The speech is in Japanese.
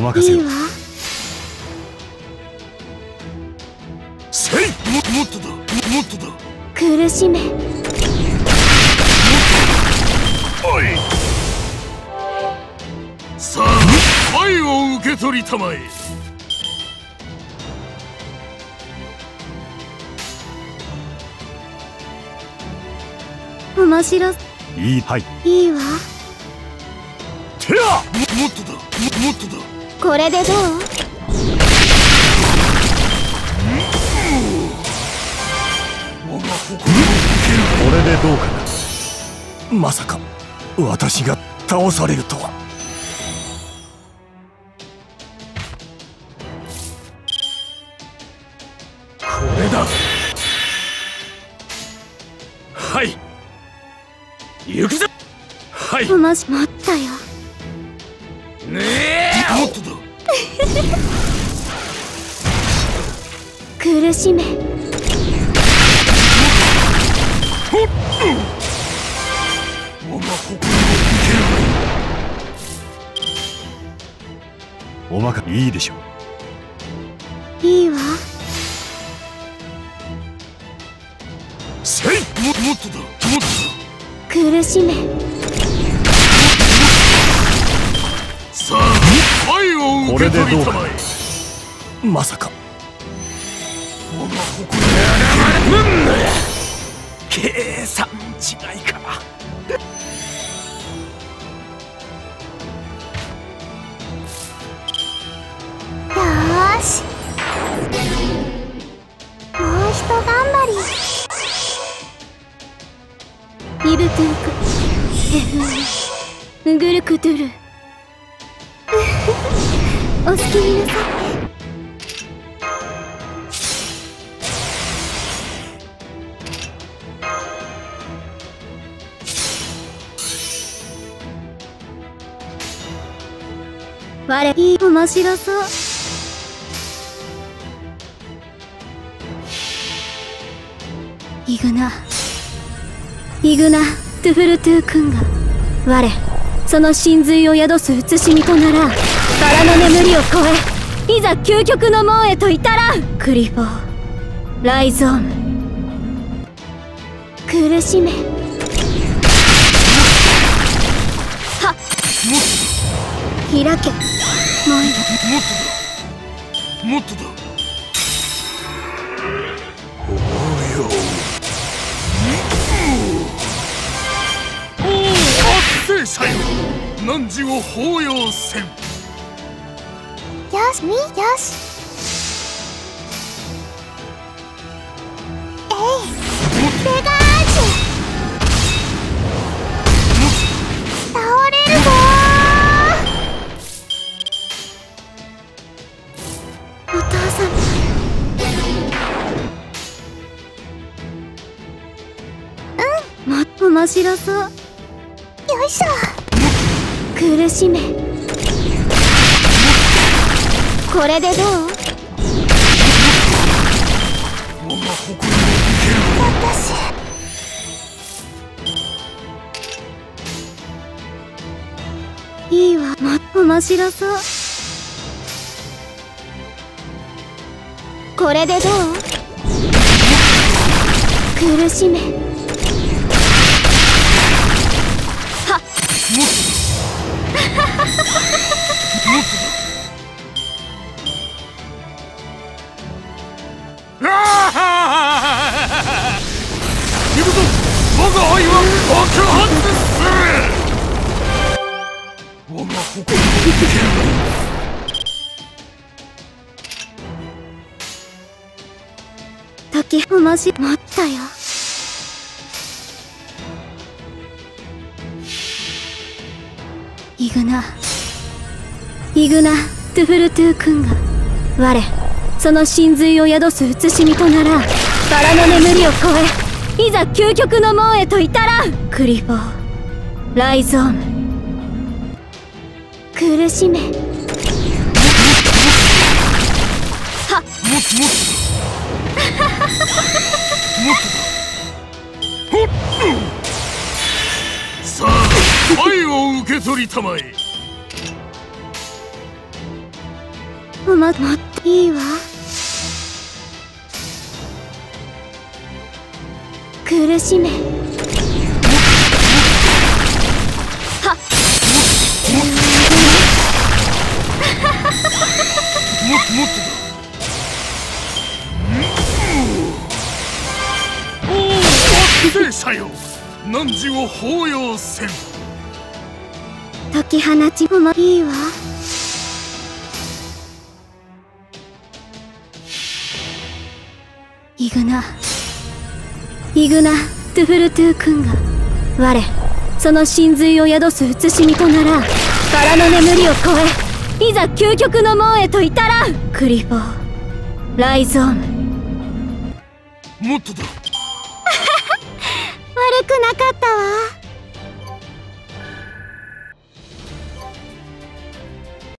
任せを。 いいわ。 せい。もっとだ、もっとだ。 苦しめ。 おい。さあ、愛を受け取りたまえ。 面白す。 いい、はい。 いいわ。 てや。もっとだ、もっとだ。 これでどう？ 我が誇りを受ける。これでどうかな。まさか私が倒されるとは。これだ。はい、行くぞ。はい。 もったよ。 ねえ。もっとだ。 苦しめ。 我が誇りを受ける。おまかいいでしょう。 いいわ。 せい。もっとだ、もっとだ。 苦しめ。 さあ、愛を受け取りたまえ。まさか我が誇りを計算違いか。 よーし。もうひと頑張り。イブトゥンクヘフンウグルクトゥル。お好きになさって。我いい。面白そう。イグナトゥフルトゥー君が我その神髄を宿す慈しみとならん。バラの眠りを超え、いざ究極の門へと至らん。クリフォーライゾーム。苦しめ。はっ。開け。もういい。 もっとだ、もっとだ。およ。おお、達成さよ。汝を抱擁せん。 よしみよし。ベガージ倒れるぞー。お父様。もっと面白そう。よいしょ。苦しめ。これでどう？ 我が誇りを受ける。 私いいわ。もっと面白そう。これでどう？苦しめ。はっ。 もっとだ。行くぞ。我が愛は爆発する。我が誇りを受ける。 時をまし持ったよ。イグナトゥフルトゥー君が我その神髄を宿す慈しみとならん。バラの眠りを超え、いざ究極の門へと至らん。クリフォーライゾーム。苦しめ。はっ。 もっとさあ、愛を受け取りたまえ。 もっていいわ。苦しめ。はっ。 もっとだ。おお、惑星者よ、汝を抱擁せん。 解き放ちもいいわ。イグナ・トゥフルトゥ君が我その神髄を宿す写しみとなら、バラの眠りを超え、いざ究極の門へと至らん。クリボーライゾーム。 もっとだ。 悪くなかったわ。